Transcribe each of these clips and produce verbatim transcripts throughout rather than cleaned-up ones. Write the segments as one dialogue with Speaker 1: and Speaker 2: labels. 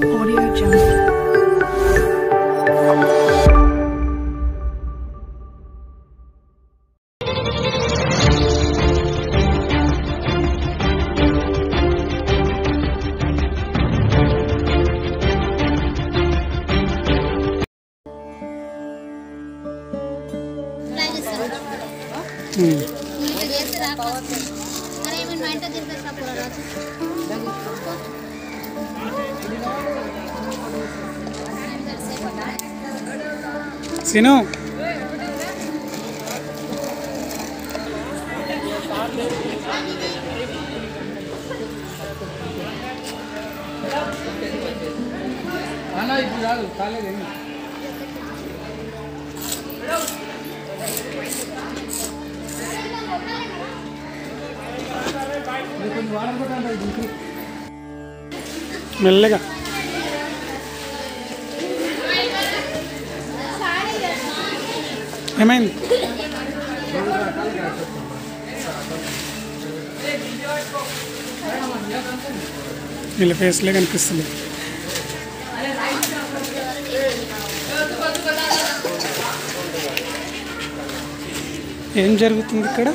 Speaker 1: సిను అలా ఇప్పుడు రాదు కాలేదు మెల్లగా ఏమైంది వీళ్ళ ఫేస్లే కనిపిస్తుంది ఏం జరుగుతుంది ఇక్కడ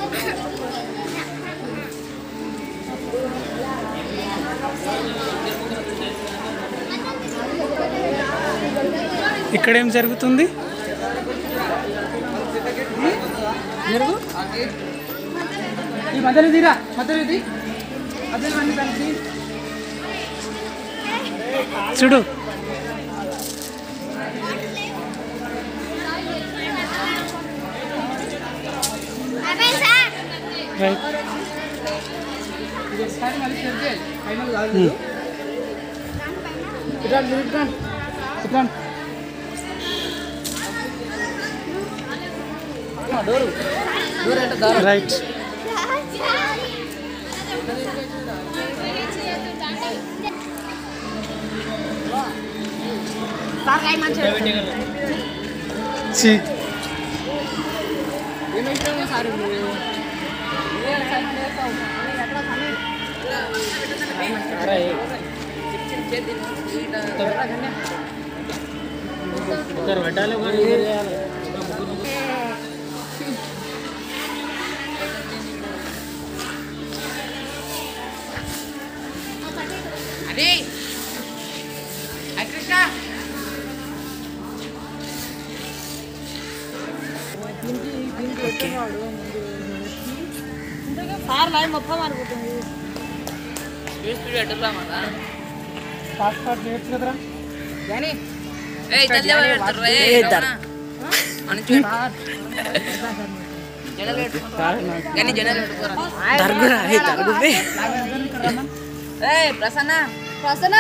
Speaker 1: ఇక్కడ ఏం జరుగుతుంది చూడు రైట్ రైట్ సి
Speaker 2: అదే కృష్ణ సార్ లైవ్ మొత్తం మారిపోతుంది
Speaker 1: పాస్పోర్ట్ చేయొచ్చు కదరా
Speaker 2: కానీ ప్రసన్న ప్రసన్న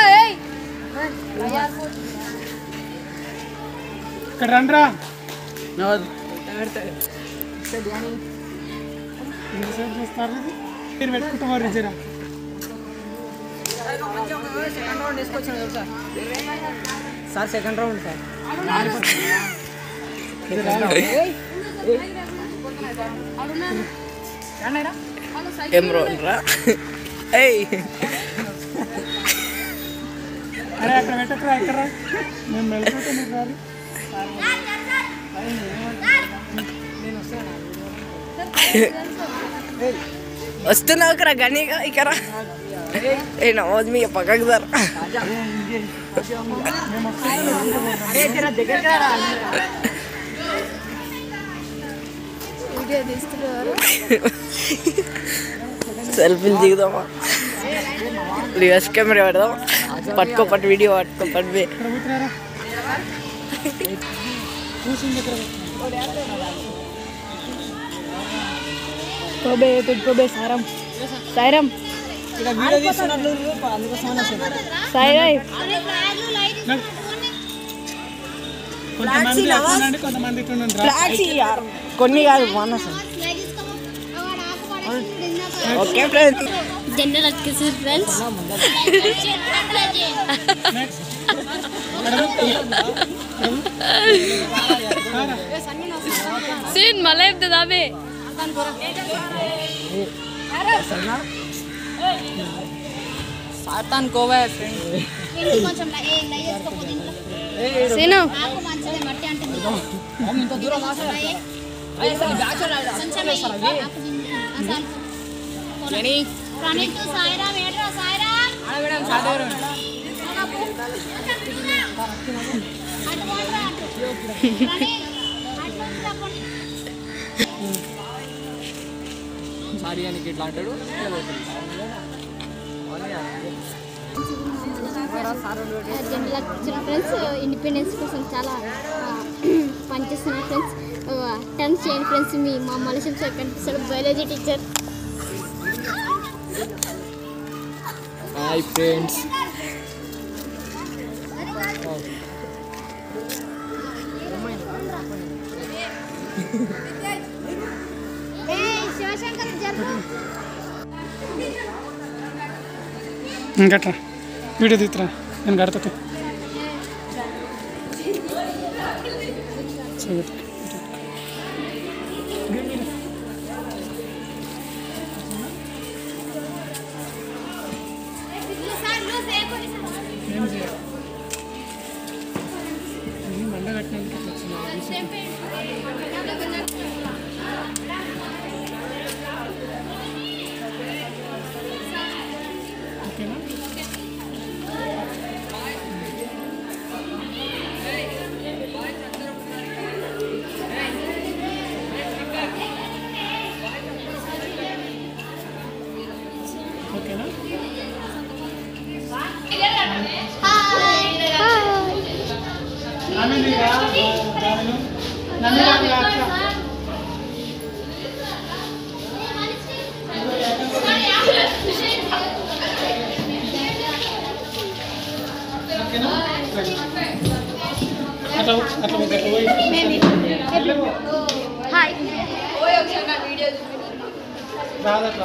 Speaker 1: ఇక్కడ రండిరా చూస్తారు మీరు పెట్టుకుంటారు జరా
Speaker 2: సెకండ్ రౌండ్ తీసుకొచ్చాను sir sir second round sir ఏం రౌండ్ రా
Speaker 1: అరే అక్కడ పెట్టకరా ఇక్కడ మేము వెళ్ళిపోతే మీరు రాదు
Speaker 2: వస్తున్నావు ఇక్కడ గని ఇక్కడ ఏ నమోదు మీ పక్కకు సార్ సెల్ఫీలు దిగుదామా రివర్స్ కెమెరా పెడదాం పట్టుకో పట్టు వీడియో పట్టుకో పట్టు పెట్టుకోబే సారం సాయిరం కొన్ని కాదు మన okay friends
Speaker 3: gender advocacy friends scene మళ్ళీ చెప్తుంది అవి
Speaker 2: సాతాన్ కోవా ఫ్రెండ్
Speaker 4: కొంచెం ఏ లై చేసుకోపోతే
Speaker 2: సీను
Speaker 4: నాకు మంచిదే మట్టి అంటే
Speaker 2: ఇంత దూరం మాసరా అసలు బ్యాచ్
Speaker 4: కొంచెం అసలు
Speaker 2: జని
Speaker 4: ప్రణీత్ సాయిరామ్ ఏడ్రా సాయిరామ్
Speaker 2: ఆడ మేడం సాదవరం
Speaker 4: అటు పోండ్రా అటు ప్రణీత్ అటు పోండి
Speaker 2: సారీ అని ఇట్లా అంటాడు
Speaker 3: జనరల్ వచ్చిన ఫ్రెండ్స్ ఇండిపెండెన్స్ కోసం చాలా పనిచేస్తున్నారు ఫ్రెండ్స్ టెన్త్ చేయండి ఫ్రెండ్స్ మీ మా మలసం సార్ కనిపిస్తాడు biology teacher
Speaker 2: hi friends
Speaker 4: Shivashankar జరుపు
Speaker 1: ఇంకట్రా వీడియో తీస్తురా నేను కడతా
Speaker 4: సార్ నో సేపు
Speaker 1: ఏం చేయాలి మండ కట్టినందుకు ఇట్లా వచ్చింది. ఓకేనా ఓకేనా నమ్మిందిగా నమ్మిగా అట్లా అట్లా అట్లా పోయి
Speaker 4: హాయ్
Speaker 1: రాదట్లా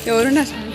Speaker 5: ఎవరున్నారు